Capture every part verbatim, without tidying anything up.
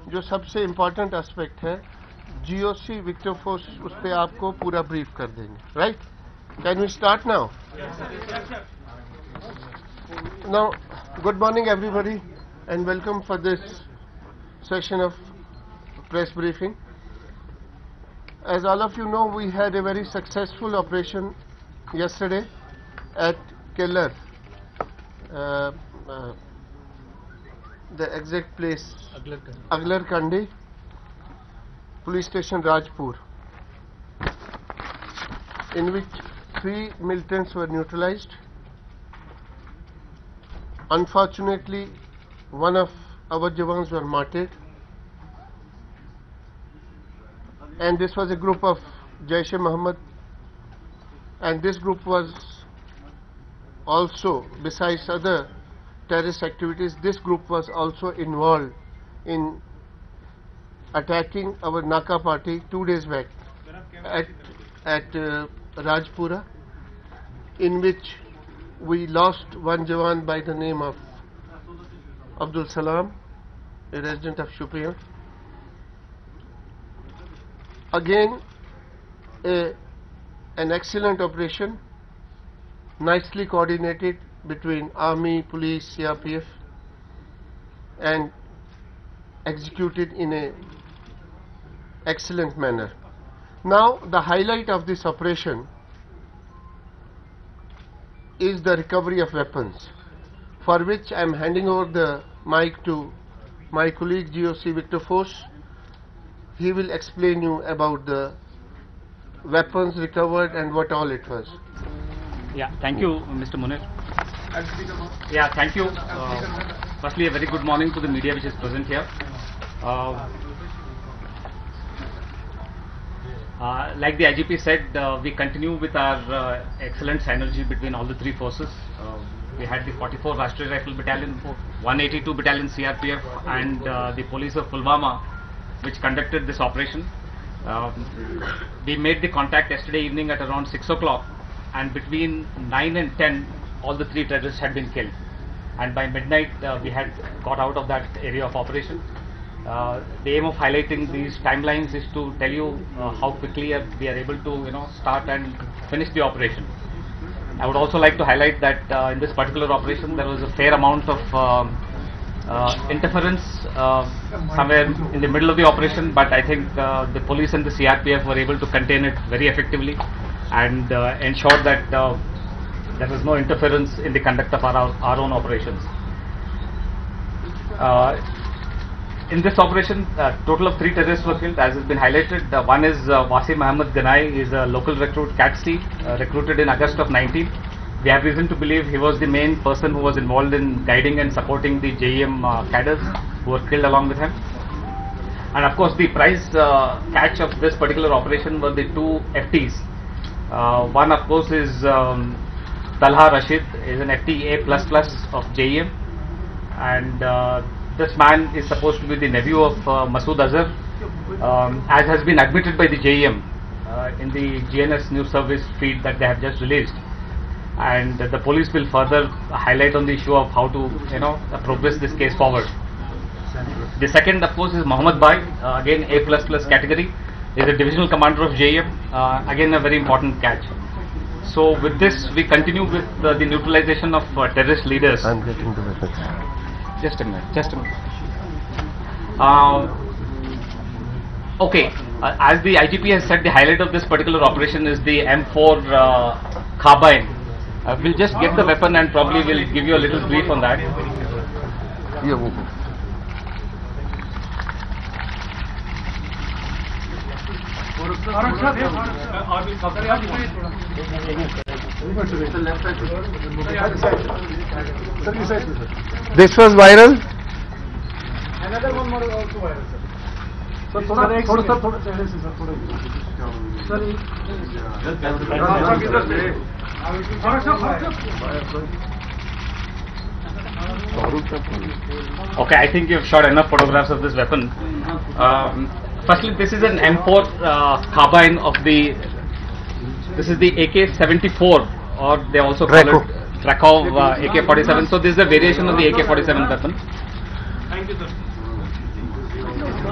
जो सबसे important aspect है, जीओसी विक्टर फोर्स उस पर आपको पूरा ब्रीफ कर देंगे. Right? Can we start now? Now, good morning everybody and welcome for this session of press briefing. As all of you know, we had a very successful operation yesterday at Keller, uh, uh, the exact place Aglar Kandi, police station Rajpur, in which three militants were neutralized. Unfortunately, one of our Jawans were martyred, and this was a group of Jaish-e-Mohammed, and this group was also, besides other terrorist activities, this group was also involved in attacking our Naka party two days back at, at uh, Rajpura, in which we lost one Jawan by the name of Abdul Salam, a resident of Shupia. Again, a, an excellent operation, nicely coordinated between Army, Police, C R P F, and executed in a excellent manner. Now, the highlight of this operation is the recovery of weapons, for which I am handing over the mic to my colleague G O C Victor Force. He will explain you about the weapons recovered and what all it was. Yeah, thank you, Mister Munir. Yeah, thank you. Uh, firstly, a very good morning to the media which is present here. Uh, Uh, like the I G P said, uh, we continue with our uh, excellent synergy between all the three forces. Uh, we had the forty-four Rashtriya Rifle Battalion, one eighty-two Battalion C R P F, and uh, the police of Pulwama, which conducted this operation. Um, we made the contact yesterday evening at around six o'clock, and between nine and ten, all the three terrorists had been killed. And by midnight, uh, we had got out of that area of operation. Uh, the aim of highlighting these timelines is to tell you uh, how quickly uh, we are able to, you know, start and finish the operation. I would also like to highlight that uh, in this particular operation there was a fair amount of uh, uh, interference uh, somewhere in the middle of the operation, but I think uh, the police and the C R P F were able to contain it very effectively and uh, ensure that uh, there was no interference in the conduct of our, our own operations. Uh, In this operation, a uh, total of three terrorists were killed, as has been highlighted. Uh, one is uh, Wasim Muhammad Ganai, he is a local recruit, C A T C, uh, recruited in August of nineteen. We have reason to believe he was the main person who was involved in guiding and supporting the J E M uh, cadres who were killed along with him. And of course, the prize uh, catch of this particular operation were the two F Ts. Uh, one, of course, is um, Talha Rashid, is an F T A plus plus of J E M, and uh, this man is supposed to be the nephew of uh, Masood Azhar, um, as has been admitted by the J E M uh, in the G N S news service feed that they have just released. And uh, the police will further highlight on the issue of how to, you know, uh, progress this case forward. The second, of course, is Muhammad Bai, uh, again A plus plus category, is a divisional commander of J E M, uh, again a very important catch. So with this, we continue with uh, the neutralization of uh, terrorist leaders. I'm getting the weapons. Just a minute, just a minute. Uh, okay, uh, as the I G P has said, the highlight of this particular operation is the M four uh, Carbine. Uh, we'll just get the weapon and probably we'll give you a little brief on that. Yeah. This was viral. Another one more also viral, sir. Sir, थोड़ा थोड़ा sir थोड़ा चेहरे से sir थोड़ा sir Okay, I think you've shot enough photographs of this weapon. Um, firstly, this is an M four uh, Carbine of the. This is the A K seventy-four, or they also call Draco. it Krakow uh, A K forty-seven. So this is a variation of the A K forty-seven weapon. Thank you, sir.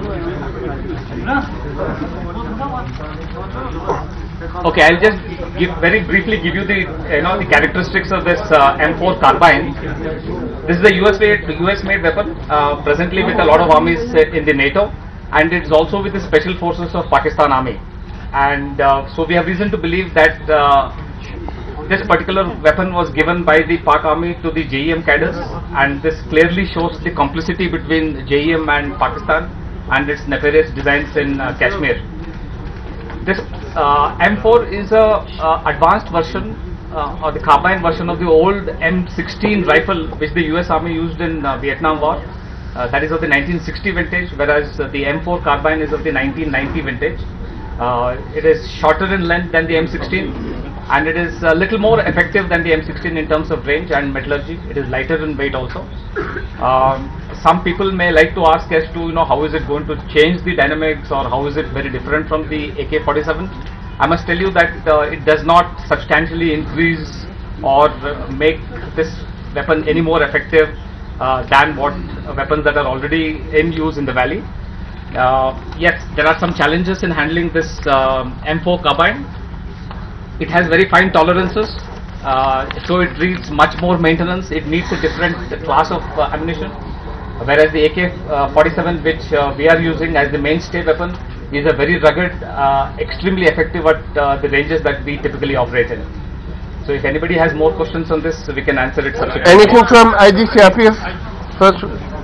Okay, I'll just give very briefly give you the you know the characteristics of this uh, M four Carbine. This is a U S made U S made weapon, uh, presently with a lot of armies uh, in the NATO, and it is also with the special forces of Pakistan Army. And uh, so we have reason to believe that uh, this particular weapon was given by the Pak Army to the J E M cadres, and this clearly shows the complicity between J E M and Pakistan and its nefarious designs in uh, Kashmir. This uh, M four is a uh, advanced version uh, or the carbine version of the old M sixteen rifle which the U S Army used in uh, Vietnam War. Uh, that is of the nineteen sixty vintage, whereas uh, the M four Carbine is of the nineteen ninety vintage. Uh, it is shorter in length than the M sixteen, and it is a little more effective than the M sixteen in terms of range and metallurgy. It is lighter in weight also. Um, some people may like to ask as to you know how is it going to change the dynamics, or how is it very different from the A K forty-seven. I must tell you that uh, it does not substantially increase or uh, make this weapon any more effective uh, than what uh, weapons that are already in use in the valley. Uh, yes, there are some challenges in handling this um, M four Carbine. It has very fine tolerances, uh, so it needs much more maintenance. It needs a different class of uh, ammunition, whereas the A K forty-seven, which uh, we are using as the mainstay weapon, is a very rugged, uh, extremely effective at uh, the ranges that we typically operate in. So if anybody has more questions on this, we can answer it subsequently. Anything from I G C R P F? First.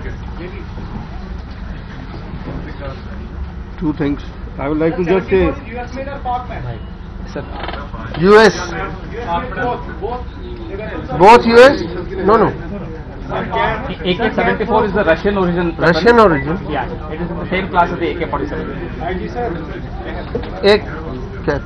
Two things. I would like to just say. U S. Both U S? No, no. A K seventy-four is the Russian origin. Russian origin? Yeah, it is in the same class as the A K forty-seven. A K.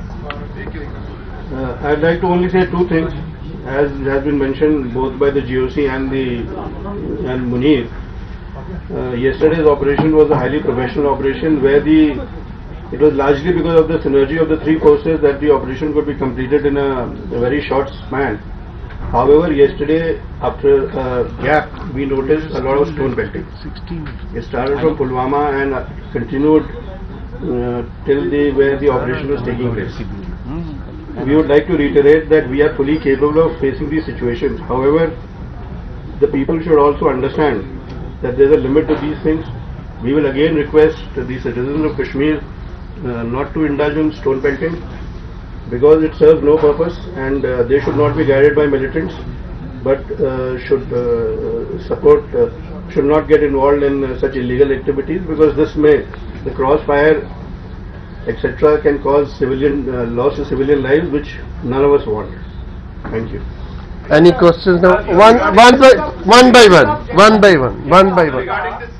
Uh, I'd like to only say two things, as has been mentioned both by the G O C and the and Munir. Uh, yesterday's operation was a highly professional operation where the it was largely because of the synergy of the three forces that the operation could be completed in a, a very short span. However, yesterday after a gap we noticed a lot of stone pelting. It started from Pulwama and uh, continued uh, till the where the operation was taking place. We would like to reiterate that we are fully capable of facing these situations. However, the people should also understand that there is a limit to these things. We will again request the citizens of Kashmir uh, not to indulge in stone pelting, because it serves no purpose, and uh, they should not be guided by militants, but uh, should uh, support, uh, should not get involved in uh, such illegal activities, because this may, the crossfire, et cetera, can cause civilian uh, loss of civilian lives, which none of us want. Thank you. Any questions now? One, one by one by one, one by one, one by one.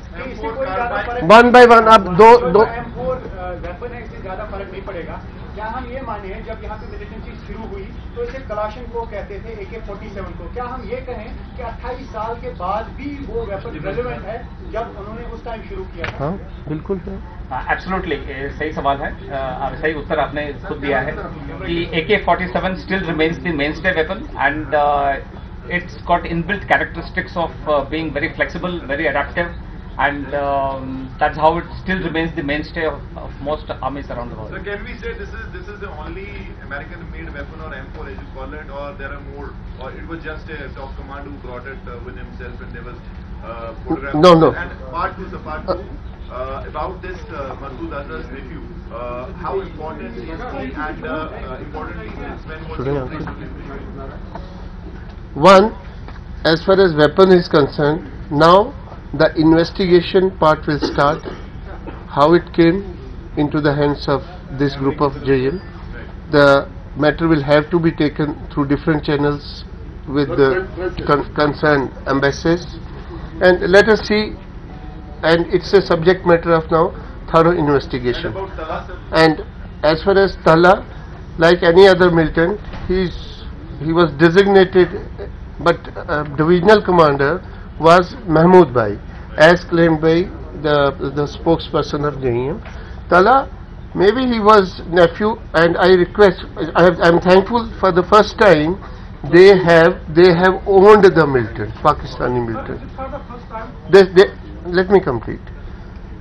One by one. अब दो दो. Weapon है, इससे ज्यादा फर्क नहीं पड़ेगा. क्या हम ये माने जब यहाँ पे मिलिटेंसी शुरू हुई तो इसे कलाशन को कहते थे, ए के सैंतालीस को. क्या हम ये कहें कि अट्ठाईस साल के बाद भी वो वेपन रेलेवेंट है जब उन्होंने उस टाइम शुरू किया था? हाँ, बिल्कुल है. एब्सोल्युटली सही सवाल है. uh, सही उत्तर आपने खुद दिया है कि A K forty-seven still remains the mainstay weapon, and uh, it's got inbuilt characteristics of uh, being very flexible, very adaptive, and um, that's how it still remains the mainstay of, of most armies around the world. So can we say this is this is the only American-made weapon, or M four as you call it, or there are more, or it was just a top command who brought it uh, with himself and there was uh, photographed? No, no. And part two, the part two. Uh, about this uh, Masood Azhar's review, uh, how important is he, and uh, uh, importantly, when was the operation? One, as far as weapon is concerned, now the investigation part will start. How it came into the hands of this group of J M. The matter will have to be taken through different channels with the con concerned embassies, and let us see. And it's a subject matter of now thorough investigation. And as far as Tala, like any other militant, he's he was designated, but uh, divisional commander was Mahmood Bhai, as claimed by the the spokesperson of J E M. Tala, maybe he was nephew, and I request, I have, I'm thankful for the first time they have they have owned the militant, Pakistani militant. They, they, let me complete.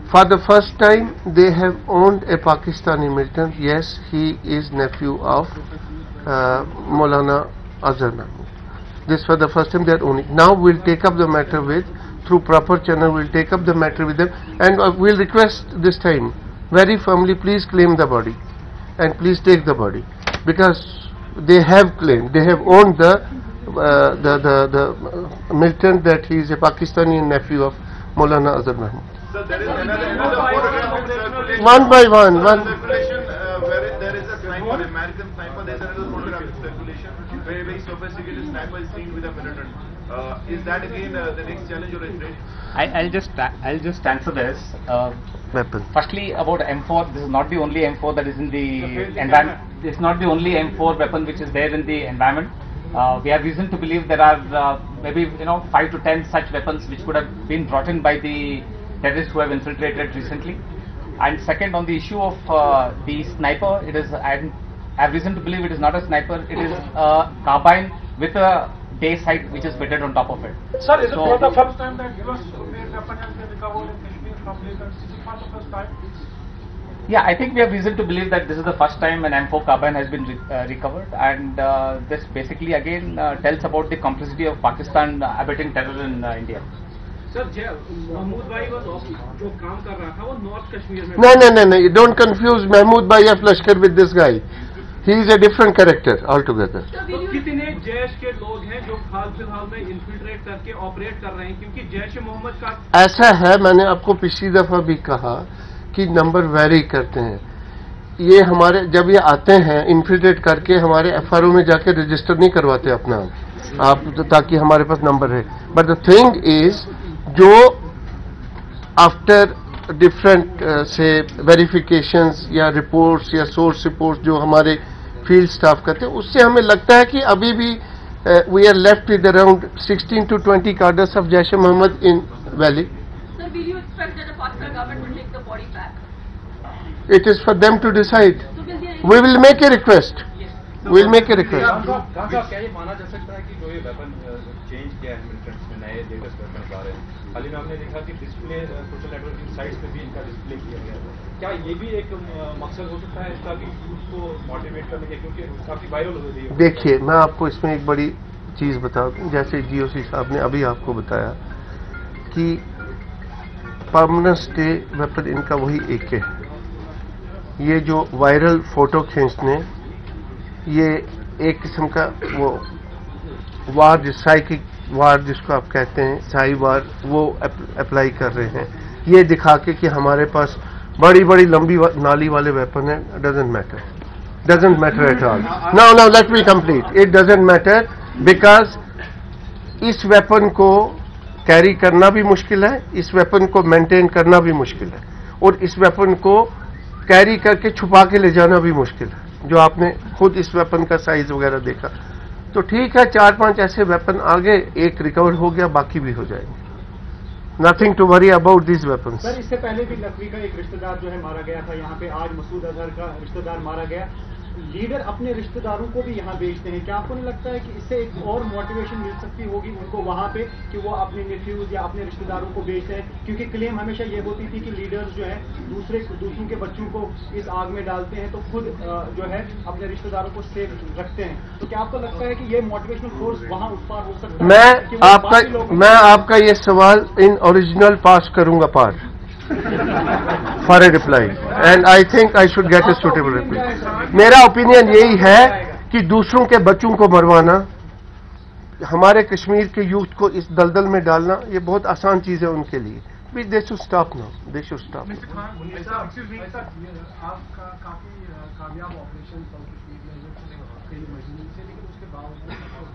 For the first time, they have owned a Pakistani militant. Yes, he is nephew of uh, Maulana Azhar Mahmood. This for the first time they are owning. Now we'll take up the matter with, through proper channel, we'll take up the matter with them, and uh, we'll request this time very firmly, please claim the body, and please take the body, because they have claimed, they have owned the uh, the the, the uh, militant that he is a Pakistani nephew of Maulana Azhar Mahmood. So there is another, another photograph in circulation. One by one, one. Circulation uh, where there is a sniper, American sniper. There is another photograph in circulation. Very very sophisticated sniper is seen with a militant. Uh, is that again uh, the next challenge or a threat? I, I'll just I'll just answer this. Uh, Weapon. Firstly, about M four, this is not the only M four that is in the environment. It's not the only M four weapon which is there in the environment. Uh, we have reason to believe there are uh, maybe you know five to ten such weapons which could have been brought in by the terrorists who have infiltrated recently. And second, on the issue of uh, the sniper, it is I have reason to believe it is not a sniper. It is a carbine with a day sight which is fitted on top of it. Sir, is it So- for the first time that U S made weapon has been recovered in Kashmir from militants? Is it for the first time? Yeah, I think we have reason to believe that this is the first time an M four Carbine has been re uh, recovered, and uh, this basically again uh, tells about the complicity of Pakistan uh, abetting terror in uh, India. Sir Mahmood भाई वो जो काम कर रहा था वो north Kashmir में No, no, no, no. You don't confuse Mahmood Bhai of Lashkar with this guy. He is a different character altogether. तो कितने जैश के लोग हैं जो हाल फिलहाल में इन्फिल्ट्रेट करके ऑपरेट कर रहे हैं क्योंकि जैश ए मोहम्मद का ऐसा है, मैंने आपको पिछली दफा भी कहा कि नंबर वेरी करते हैं। ये हमारे जब ये आते हैं इन्फिल्ट्रेट करके हमारे एफ आर ओ में जाके रजिस्टर नहीं करवाते अपना आप, तो ताकि हमारे पास नंबर है। बट द थिंग इज जो आफ्टर डिफरेंट से वेरिफिकेशंस या रिपोर्ट्स या सोर्स रिपोर्ट्स जो हमारे फील्ड स्टाफ करते हैं, उससे हमें लगता है कि अभी भी we are left with around sixteen to twenty cadres of Jaish e Mohammed in valley. Sir, will you expect that the Pakistan government will take the body back? It is for them to decide. So will there We will make a request. We will make a request. क्या ये माना जा सकता है कि जो ये weapon change किया है मिलिटेंट्स में नए लेटेस्ट वेपन आ रहे हैं, हाल ही में हमने देखा कि डिस्प्ले सोशल नेटवर्किंग साइट्स पे भी इनका डिस्प्ले किया गया है, क्या ये भी एक मकसद हो सकता है इसका कि यूथ को मोटिवेट करने के, क्योंकि काफी वायरल हो रही है? देखिए, मैं आपको इसमें एक बड़ी चीज़ बता दूं, जैसे जीओसी साहब ने अभी आपको बताया कि परमानेंट स्टे वेपन इनका वही एके है। ये जो वायरल फोटो खींचने, ये एक किस्म का वो वार जिस साइकिक वार जिसको आप कहते हैं, साई वार, वो अप्लाई कर रहे हैं, ये दिखा के कि हमारे पास बड़ी बड़ी लंबी वा, नाली वाले वेपन है. Doesn't matter, doesn't matter at all. Now now let me complete. It doesn't matter because इस वेपन को कैरी करना भी मुश्किल है, इस वेपन को मेंटेन करना भी मुश्किल है, और इस वेपन को कैरी करके छुपा के ले जाना भी मुश्किल है. जो आपने खुद इस वेपन का साइज वगैरह देखा, तो ठीक है, चार पांच ऐसे वेपन आगे, एक रिकवर हो गया, बाकी भी हो जाएंगे. Nothing to worry about this weapons. Sir, इससे पहले भी नकवी का एक रिश्तेदार जो है मारा गया था यहाँ पे, आज मसूद अजहर का रिश्तेदार मारा गया. लीडर अपने रिश्तेदारों को भी यहाँ बेचते हैं. क्या आपको नहीं लगता है कि इससे एक और मोटिवेशन मिल सकती होगी उनको वहाँ पे कि वो अपने नेफ्यूज या अपने रिश्तेदारों को बेचते हैं? क्योंकि क्लेम हमेशा ये होती थी कि लीडर्स जो है दूसरे दूसरों के बच्चों को इस आग में डालते हैं तो खुद जो है अपने रिश्तेदारों को सेफ रखते हैं. तो क्या आपको लगता है कि ये मोटिवेशनल फोर्स वहाँ उत्पार हो सकता है? मैं आपका मैं आपका ये सवाल इन ओरिजिनल पास करूंगा पार for a reply, and I think I should get a suitable reply. मेरा ओपिनियन यही है कि दूसरों के बच्चों को मरवाना, हमारे कश्मीर के यूथ को इस दलदल में डालना, ये बहुत आसान चीज है उनके लिए. They should stop now, they should stop. आपका काफी कामयाब ऑपरेशन था कश्मीर में जो कई महीने से, लेकिन उसके बावजूद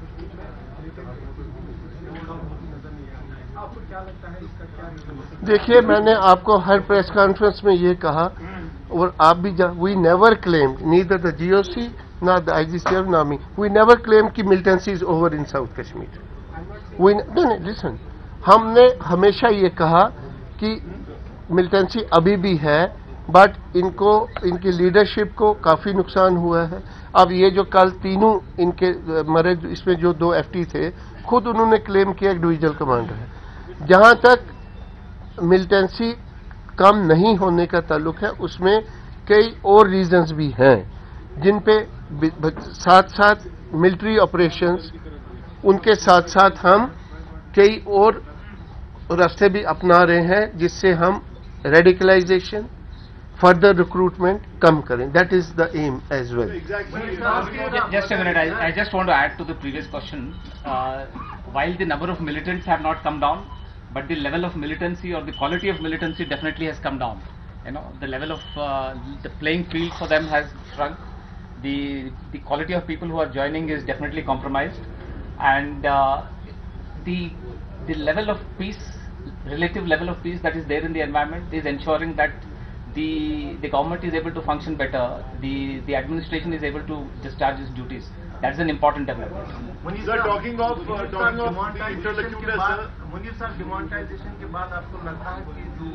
नजर नहीं आया. आपको क्या लगता है इसका क्या रीजन? देखिए, मैंने आपको हर प्रेस कॉन्फ्रेंस में ये कहा, और आप भी, we never claim, neither the GOC ना द आईजीसीएफ ना मी, वी नेवर क्लेम कि militancy is over in south Kashmir. We नहीं, लिसन, हमने हमेशा ये कहा कि मिलिटेंसी अभी भी है, बट इनको, इनकी लीडरशिप को काफ़ी नुकसान हुआ है. अब ये जो कल तीनों इनके मरे, इसमें जो दो एफटी थे, खुद उन्होंने क्लेम किया एक डिविजनल कमांडर है. जहाँ तक मिलिटेंसी कम नहीं होने का ताल्लुक है, उसमें कई और रीजंस भी हैं जिन पे साथ साथ मिलिट्री ऑपरेशंस, उनके साथ साथ हम कई और रास्ते भी अपना रहे हैं जिससे हम रेडिकलाइजेशन, फर्दर रिक्रूटमेंट कम करें. That is the aim as well. Just a minute, I, I just want to add to the previous question. Uh, while the number of militants have not come down, but the level of militancy or the quality of militancy definitely has come down. You know, the level of uh, the playing field for them has shrunk. The the quality of people who are joining is definitely compromised, and uh, the the level of peace, relative level of peace that is there in the environment is ensuring that the the government is able to function better. The the administration is able to discharge its duties. That's an important development. Munir sir, talking of uh, talking of the interlocutor, sir. Munir sir, demonetisation के बाद आपको लगता है कि जो